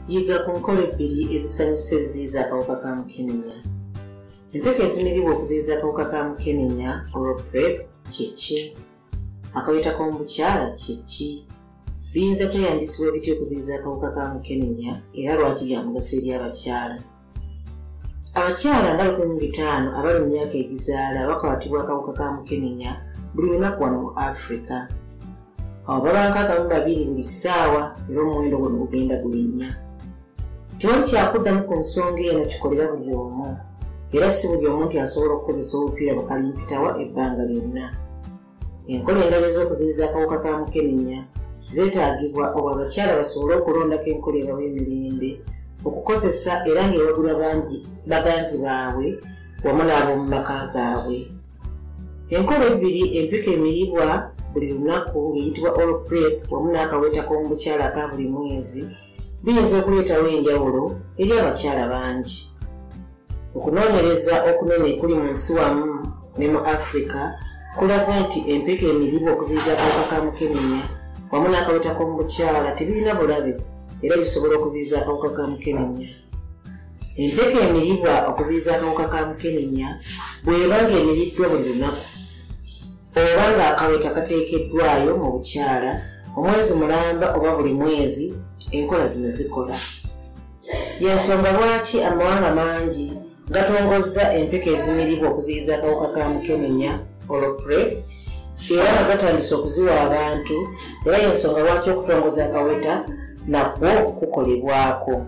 Yiga ku nkola ebbiri ezisanyusa eziziyiza akawuka ka mukenenya. Empeke ezimiribwa okuziyiza akawuka ka mukenenya oral PrEP kye ki? Akaweta k'omukyala kye ki? Biyinza kweyambisibwa bitya okuziyiza akawuka ka mukenenya era lwaki bya mugaso eri abakyala? Abakyala nga 15 abali mu myaka egizaala bakwatibwa akawuka ka mukenenya buli lunaku wano mu Africa. Abo baba 62 buli ssaawa era omuwendo guno gugenda gulinnya. Tewali kyakuddamu ku nsonga eno kikolera buli omu era si buli omu nti asobola okukozesa obupiira bukalimpitawa ebbanga lyonna. Enkola endala ez'okuziyiza akawuka ka mukenenya zeetaagibwa olwo abakyala basobole okulondako enkola ebawa emirembe okukozesa era ng'ewagula baganzi baabwe wamu n'ab'omu maka gaabwe. Enkola ebbiri empeke emiribwa buli lunaku ng'eyitibwa oral PrEP wamu n'akaweta k'omukyala aka buli mwezi biyinza okuleetawo enjawulo eri abakyala bangi. Okunoonyereza okunene kuli mu nsi wamu ne mu Africa kulaze nti empeke emiribwa okuziyiza akawuka ka mukenenya wamu n'akaweta k'omukyala tebirina bulabe era bisobola okuziyiza akawuka ka mukenenya. Empeke emiribwa okuziyiza akawuka ka mukenenya bw'eba ng'emiriddwa buli lunaku oba ng'akaweta kateekeddwayo mu bukyala omwezi mulamba oba buli mwezi, enkola zino zikola. Y'ensonga lwaki amawanga mangi gatongozza empeke ezimiribwa okuziyiza akawuka ka mukenenya oral PrEP era nga gatandise okuziwa abantu era y'ensonga lwaki okutongoza akaweta nakwo kukolebwako.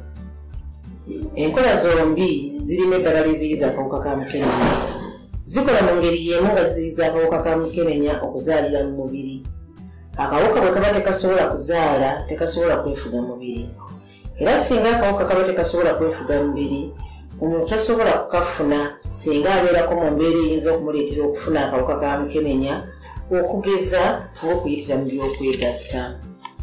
Enkola zombi zirina eddagala liziyiza akawuka ka mukenenya. Zikola mu ngeri y'emu nga ziziyiza akawuka ka mukenenya okuzaalira mu mubiri. Akawuka bwe kaba tekasobola kuzaala tekasobola kwefuga mubiri. Era singa akawuka kaba tekasobola kwefuga mubiri, omuntu tasobola kukafuna singa abeerako mu mbeera eyinza okumuleetera okufuna akawuka ka mukenenya okugeza ng'okuyitira mu by'okwegatta.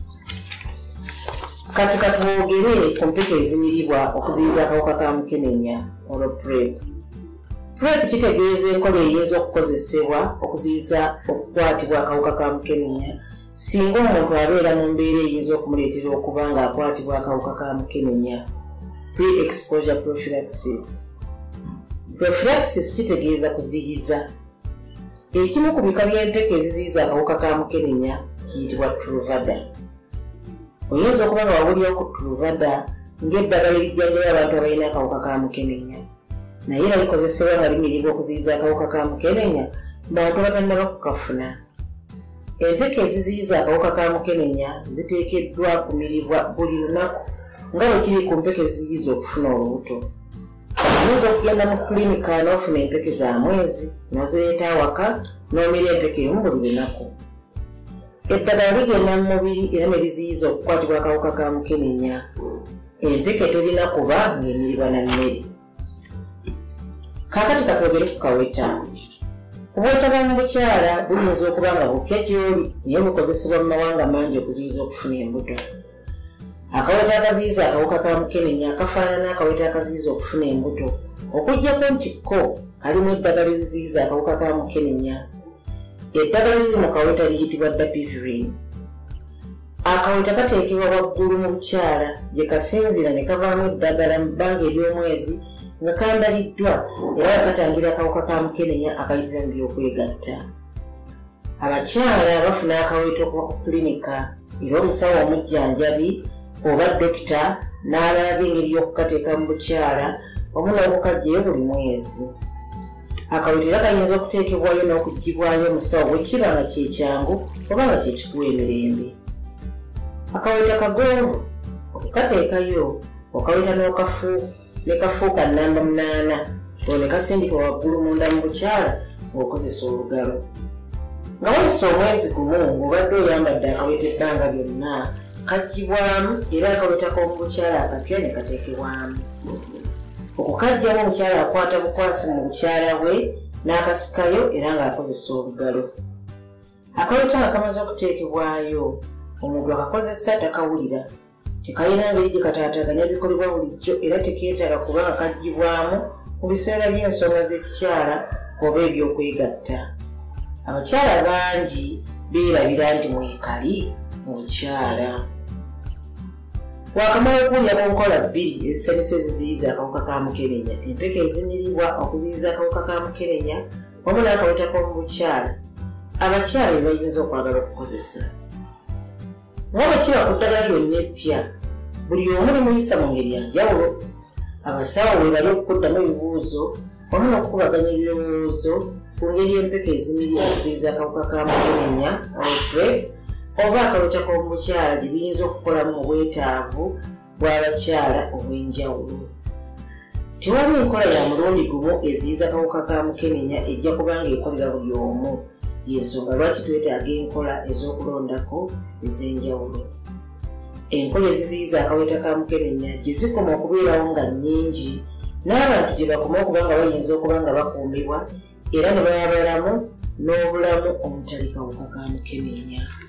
Kati katwogere ku mpeke ezimiribwa okuziyiza akawuka ka mukenenya oral PrEP. PrEP kitegeeza enkola eyinza okukozesebwa okuziyiza okukwatibwa akawuka ka mukenenya singa omuntu abeera mu mbeera eyinza okumuleetera okuba ng'akwatibwa akawuka ka mukenenya. Pre-exposure prophylaxis. Prophylaxis kitegeeza kuziyiza. Ekimu ku bika by'empeke eziziyiza akawuka ka mukenenya kiyitibwa Truvada. Oyinza okuba nga wawulirawo ku Truvada ng'eddagala erijjanjaba abantu abalina akawuka ka mukenenya, naye era likozesebwa nga limiribwa okuziyiza akawuka ka mukenenya bantu batannaba kukafuna. Empeke eziziyiza akawuka ka mukenenya ziteekeddwa kumiribwa buli lunaku nga bwe kiri ku mpeke eziyiza okufuna olubuto. Oyinza okugenda mu kilinika n'ofuna empeke za mwezi n'ozireeta awaka n'omira empeke emu buli lunaku. Eddagala ligenda mu mubiri era ne liziyiza okukwatibwa akawuka ka mukenenya. Empeke terina kuba ng'emiribwa na mmere. Kaakati katwogere ku kaweta. Obweta bwa mu bukyala buyinza okuba nga bupya gy'oli naye bukozesebwa mu mawanga mangi okuziyiza okufuna embuto. Akaweta akaziyiza akawuka ka mukenenya kafaanana n'akaweta akaziyiza okufuna embuto okuggyako nti ko kalimu eddagala eriziyiza akawuka ka mukenenya. Eddagala liri mu kaweta liyitibwa dapivirine. Akaweta kateekebwa waggulu mu bukyala gye kasinzira ne kavaamu eddagala mu bbanga ery'omwezi nga kambaliddwa era katangira akawuka ka mukenenya akayitira mu by'okwegatta. Abakyala bafuna akaweta okuva ku kilinika era omusawo omujjanjabi oba dokita n'alaga engeri y'okukateeka mu bukyala wamu n'okukaggyayo buli mwezi. Akaweta era kayinza okuteekebwayo n'okuggyibwayo omusawo bwe kiba nga kyekyangu oba nga kyekikuwa emirembe. Akaweta kagonvu okukateekayo okaweta ne kafuuka nnamba 8 olwo ne kasindika waggulu munda mu bukyala ng'okozesa olugalo. Nga wayise omwezi gumu ng'obadde oyambadde akaweta ebbanga lyonna kaggyibwamu era akaweta k'omu bukyala akapya ne kateekebwamu. Okukaggyamu omukyala akwata bukwasi mu bukyala bwe n'akasikayo era ng'akozesa olugalo. Akaweta nga kamaze okuteekebwayo omuntu akakozesa takawulira. Tekayina ngeri gye kataataaganya bikolebwa bulijjo era tekeetaaga kuba nga kaggyibwamu mu biseera by'ensonga z'ekikyala oba eby'okwegatta. Abakyala bangi beerabira nti mwekali mu bukyala. Wakamala okulya ku nkola bbiri ezisanyusa eziziyiza akawuka ka mukenenya, empeke ezimirirwa okuziyiza akawuka ka mukenenya wamu n'akaweta k'omu bukyala, abakyala be bayinza okwagala okukozesa. Nga bwe kiba ku ddagala lyonna eppya, buli omu limuyisa mu ngeri ya njawulo. Abasawo bwe bali okukuddamu ebibuuzo wamu n'okukubaganya ebirowoozo ku ngeri empeke ezimirirwa okuziyiza akawuka ka mukenenya oba akaweta k'omu bukyala gye biyinza okukolamu mu bwetaavu bw'abakyala obw'enjawulo. Tewali enkola ya mulundi gumu eziyiza akawuka ka mukenenya ejja kubanga ekolera buli omu, y'ensonga lwaki twetaaga enkola ez'okulondako ez'enjawulo. Enkola eziziyiza akaweta ka mukenenya gye zikoma okubeerawo nga nnyingi, n'abantu gye bakoma okuba nga bayinza okuba nga bakuumibwa era ne baba balamu n'obulamu omutali kawuka ka mukenenya.